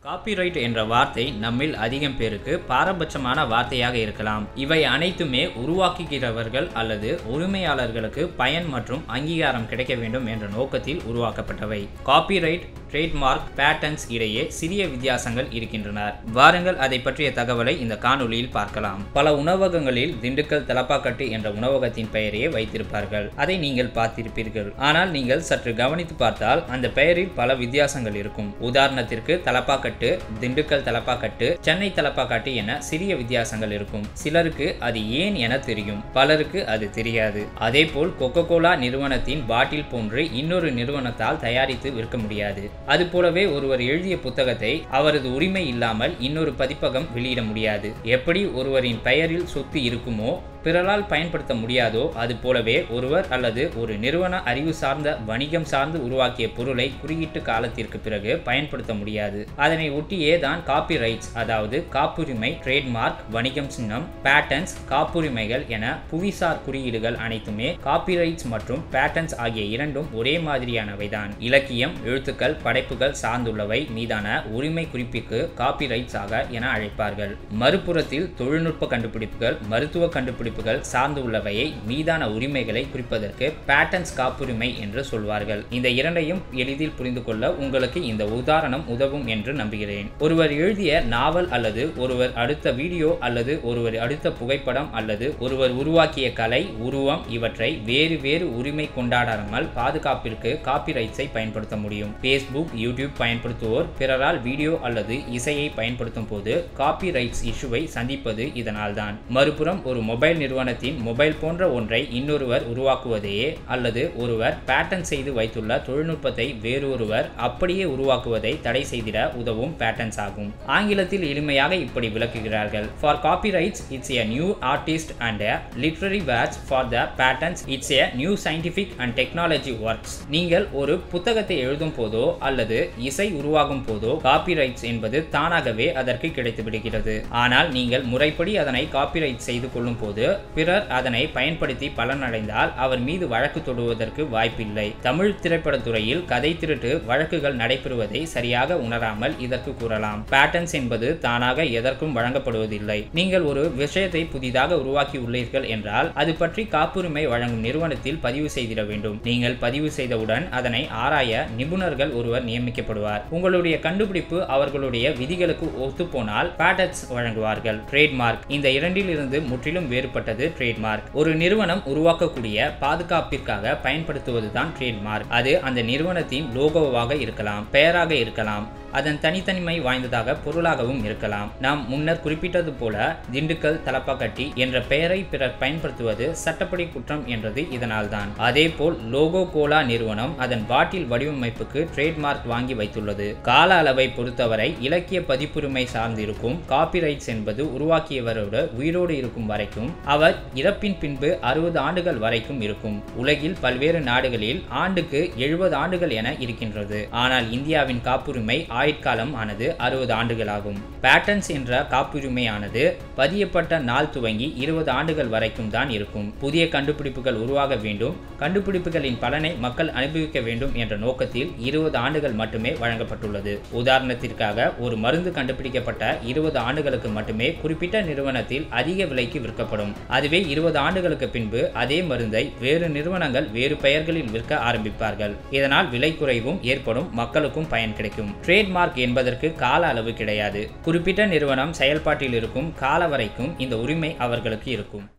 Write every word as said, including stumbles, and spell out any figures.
Copyright என்ற வார்த்தை நம்மில் அதிகம் பேருக்கு பாரபட்சமான வார்த்தையாக இருக்கலாம். இவை அனைத்துமே உருவாக்குகிறவர்கள் அல்லது உரிமையாளர்களுக்கு பயன் மற்றும் அங்கீகாரம் கிடைக்க வேண்டும் என்ற நோக்கத்தில் உருவாக்கப்பட்டவை. காப்பிரைட், ட்ரேட்மார்க், பேட்டன்ஸ் இடையே சிறிய வித்தியாசங்கள் இருக்கின்றன. வாருங்கள் அதை பற்றிய தகவலை இந்த காணொளியில் பார்க்கலாம். பல உணவகங்களில் திண்டுக்கல் தலப்பாக்கட்டு என்ற உணவகத்தின் பெயரையே வைத்திருப்பார்கள். அதை நீங்கள் பார்த்திருப்பீர்கள். ஆனால் நீங்கள் சற்று கவனித்து பார்த்தால் அந்த பெயரில் பல வித்தியாசங்கள் இருக்கும். உதாரணத்திற்கு தலப்பாக்கட்டு, திண்டுக்கல் தலப்பாக்கட்டு, சென்னை தலப்பாக்கட்டு என சிறிய வித்தியாசங்கள் இருக்கும். சிலருக்கு அது ஏன் என தெரியும், பலருக்கு அது தெரியாது. அதேபோல் கொக்கோ கோலா நிறுவனத்தின் பாட்டில் போன்று இன்னொரு நிறுவனத்தால் தயாரித்து விற்க முடியாது. அதுபோலவே ஒருவர் எழுதிய புத்தகத்தை அவரது உரிமை இல்லாமல் இன்னொரு பதிப்பகம் வெளியிட முடியாது. எப்படி ஒருவரின் பெயரில் சொத்து இருக்குமோ பிறரால் பயன்படுத்த முடியாதோ அது போலவே ஒருவர் அல்லது ஒரு நிறுவன அறிவு சார்ந்த வணிகம் சார்ந்து உருவாக்கிய பொருளை குறியீட்டு காலத்திற்கு பிறகு பயன்படுத்த முடியாது. அதனை ஒட்டியே தான் காப்பி ரைட்ஸ், அதாவது காப்புரிமை, ட்ரேட்மார்க், வணிகம் சின்னம், பேட்டன்ஸ், காப்புரிமைகள் என புவிசார் குறியீடுகள் அனைத்துமே காப்பி ரைட்ஸ் மற்றும் பேட்டன்ஸ் ஆகிய இரண்டும் ஒரே மாதிரியானவைதான். இலக்கியம், எழுத்துக்கள், படைப்புகள் சார்ந்துள்ளவை மீதான உரிமை குறிப்பிற்கு காப்பி ரைட்ஸ் ஆக என அழைப்பார்கள். மறுபுறத்தில் தொழில்நுட்ப கண்டுபிடிப்புகள், மருத்துவ கண்டுபிடிப்பு சார்ந்து உள்ளவையை மீதான உரிமைகளை குறிப்பதற்கு பேட்டன்ஸ் காப்புரிமை என்று சொல்வார்கள். இந்த இரண்டையும் எளிதில் புரிந்து கொள்ள உங்களுக்கு இந்த உதாரணம் உதவும் என்று நம்புகிறேன். ஒருவர் எழுதிய நாவல் அல்லது ஒருவர் அடுத்த வீடியோ அல்லது ஒருவர் அடுத்த புகைப்படம் அல்லது ஒருவர் உருவாக்கிய கலை, உருவம் இவற்றை வேறு வேறு உரிமை கொண்டாடாமல் பாதுகாப்பிற்கு காப்பி ரைட்ஸை பயன்படுத்த முடியும். பேஸ்புக், யூடியூப் பயன்படுத்துவோர் பிறரால் வீடியோ அல்லது இசையை பயன்படுத்தும் போது காப்பி ரைட்ஸ் இஷ்யூவை சந்திப்பது இதனால்தான். மறுபுறம் ஒரு மொபைல் நிறுவனத்தின் மொபைல் போன்ற ஒன்றை இன்னொருவர் உருவாக்குவதையே அல்லது ஒருவர் பேட்டன் செய்து வைத்துள்ள தொழில்நுட்பத்தை வேறொருவர் அப்படியே உருவாக்குவதை தடை செய்திட உதவும் பேட்டன்ஸ் ஆகும். ஆங்கிலத்தில் எளிமையாக இப்படி விளக்குகிறார்கள். For copyrights, it's a new artist and a literary works. For the patents, it's a new scientific and technology works. நீங்கள் ஒரு புத்தகத்தை எழுதும் போதோ அல்லது இசை உருவாகும் போதோ காப்பிரைட்ஸ் என்பது தானாகவே அதற்கு கிடைத்து விடுகிறது. ஆனால் நீங்கள் முறைப்படி அதனை காப்பிரைட் செய்து கொள்ளும் போது பிறர் அதனை பயன்படுத்தி பலனடைந்தால் அவர் மீது வழக்கு தொடுவதற்கு வாய்ப்பில்லை. தமிழ் திரைப்படத்துறையில் கதை திருட்டு வழக்குகள் நடைபெறுவதை சரியாக உணராமல் இதற்கு கூறலாம். பேட்டன்ஸ் என்பது தானாக எதற்கும் வழங்கப்படுவதில்லை. நீங்கள் ஒரு விஷயத்தை புதிதாக உருவாக்கி உள்ளீர்கள் என்றால் அது பற்றி காப்புரிமை வழங்கும் நிறுவனத்தில் பதிவு செய்திட வேண்டும். நீங்கள் பதிவு செய்தவுடன் அதனை ஆராய நிபுணர்கள் ஒருவர் நியமிக்கப்படுவார். உங்களுடைய கண்டுபிடிப்பு அவர்களுடைய விதிகளுக்கு ஒத்துப்போனால் பேட்டன்ஸ் வழங்குவார்கள். ட்ரேட்மார்க், இந்த இரண்டில் இருந்து முற்றிலும் வேறுபட்டது ட்ரேட்மார்க். ஒரு நிறுவனம் உருவாக்கக்கூடிய பாதுகாப்பிற்காக பயன்படுத்துவதுதான் ட்ரேட்மார்க். அது அந்த நிறுவனத்தின் லோகோவாக இருக்கலாம், பெயராக இருக்கலாம், அதன் தனித்தன்மை வாய்ந்ததாக பொருளாகவும் இருக்கலாம். நாம் முன்னர் குறிப்பிட்டது போல திண்டுக்கல் தலப்பாக்கட்டி என்ற பெயரை பிறர் பயன்படுத்துவது சட்டப்படி குற்றம் என்றது இதனால்தான். அதேபோல் லோகோ கோலா நிறுவனம் அதன் பாட்டில் வடிவமைப்புக்கு ட்ரேட்மார்க் வாங்கி வைத்துள்ளது. கால அளவை பொறுத்தவரை இலக்கிய பதிப்புரிமை சார்ந்து இருக்கும். காப்பிரைட்ஸ் என்பது உருவாக்கியவரோடு உயிரோடு இருக்கும் வரைக்கும், அவர் இறப்பின் பின்பு அறுபது ஆண்டுகள் வரைக்கும் இருக்கும். உலகில் பல்வேறு நாடுகளில் ஆண்டுக்கு எழுபது ஆண்டுகள் என இருக்கின்றது. ஆனால் இந்தியாவின் காப்புரிமை ஆயுட்காலம் ஆனது அறுபது ஆண்டுகளாகும். பேட்டன்ஸ் என்ற காப்புரிமை ஆனது பதியப்பட்ட நாள் துவங்கி இருபது ஆண்டுகள் வரைக்கும் தான் இருக்கும். புதிய கண்டுபிடிப்புகள் உருவாக வேண்டும், கண்டுபிடிப்புகளின் பலனை மக்கள் அனுபவிக்க வேண்டும் என்ற நோக்கத்தில் இருபது ஆண்டுகள் மட்டுமே வழங்கப்பட்டுள்ளது. உதாரணத்திற்காக ஒரு மருந்து கண்டுபிடிக்கப்பட்ட இருபது ஆண்டுகளுக்கு மட்டுமே குறிப்பிட்ட நிறுவனத்தில் அதிக விலைக்கு விற்கப்படும். அதுவே இருபது ஆண்டுகளுக்கு பின்பு அதே மருந்தை வேறு நிறுவனங்கள் வேறு பெயர்களில் விற்க ஆரம்பிப்பார்கள். இதனால் விலை குறைவும் ஏற்படும், மக்களுக்கும் பயன் கிடைக்கும். ட்ரேட்மார்க் என்பதற்கு கால அளவு கிடையாது. குறிப்பிட்ட நிறுவனம் செயல்பாட்டில் இருக்கும் கால வரைக்கும் இந்த உரிமை அவர்களுக்கு இருக்கும்.